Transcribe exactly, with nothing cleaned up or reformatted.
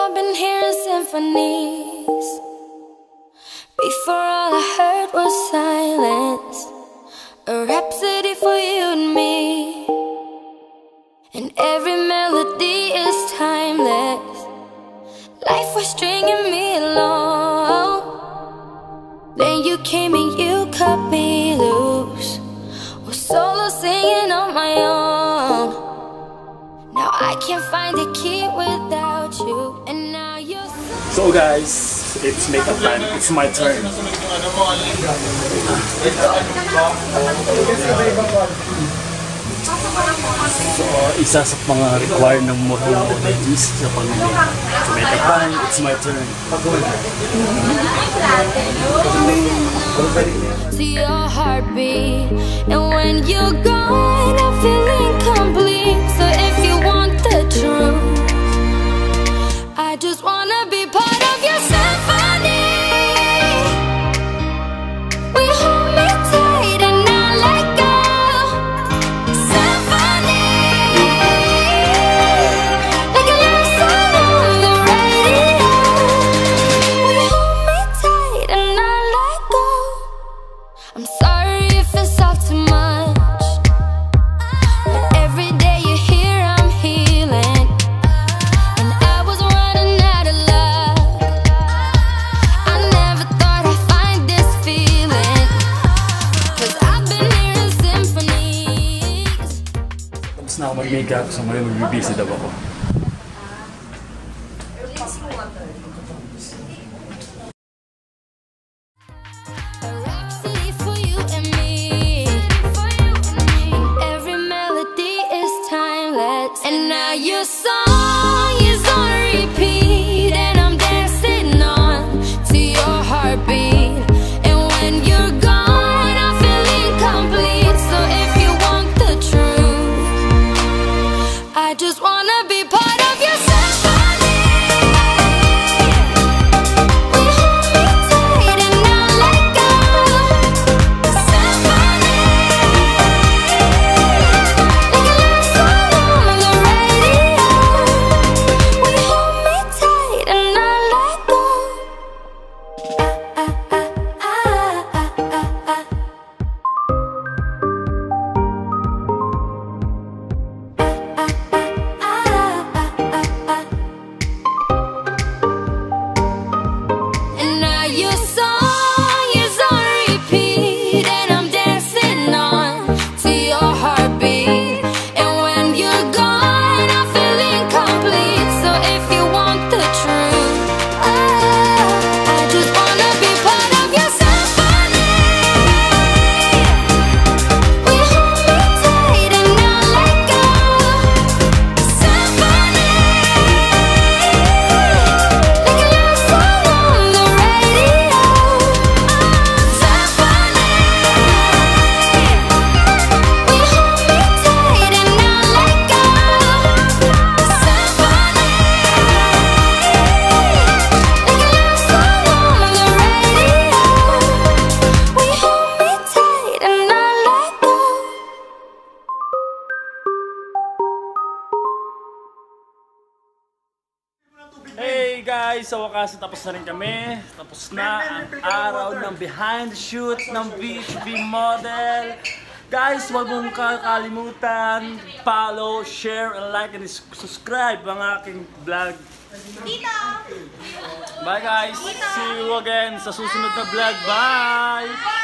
I've been hearing symphonies. Before all I heard was silence, a rhapsody for you and me. And every melody is timeless. Life was stringing me along. Then you came and you cut me loose. Was solo singing on my own. Now I can't find a key without you. And now you're so... So guys, it's makeup time. It's my turn. So, isa sa mga required ng modalities sa pamilya. So, makeup time, it's my turn. To your heartbeat, and when you're gone, I feel incomplete. So if you want the truth, I just wanna be part of your symphony. We hold me tight and not let go. Symphony, like a love song on the radio. We hold me tight and not let go. I'm sorry if it's all too much, but every day you're here I'm healing. And I was running out of luck. I never thought I'd find this feeling, 'cause I've been hearing symphonies. Tapos na ako mag-makeup, so ngayon mag-busy daw ako. A rhapsody for you and me. And every melody is timeless. And now your song is on repeat, and I'm dancing on to your heartbeat. And when you're gone, I feel incomplete. So if you want the truth, I just wanna be part of your symphony. We hold me tight and not let go. Symphony, like a love song on the radio. We hold me tight and not let go. Ah, ah, ah, ah, ah, ah, ah. And now your song is on repeat, and I'm dancing on to your heartbeat. And when you're gone, I feel incomplete. So if you want the truth, oh, I just wanna be part of your symphony. We hold me tight and not let go. Symphony, like a love song on the radio. Symphony, we hold me tight and not let go. Symphony, like a love song on the radio. We hold me tight and not let go. Hey guys! Sa wakas, tapos na rin kami. Tapos na ang araw ng behind the shoot ng V H V model. Guys, huwag mong kakalimutan, follow, share, and like, and subscribe ang aking vlog. Bye guys! See you again sa susunod na vlog. Bye!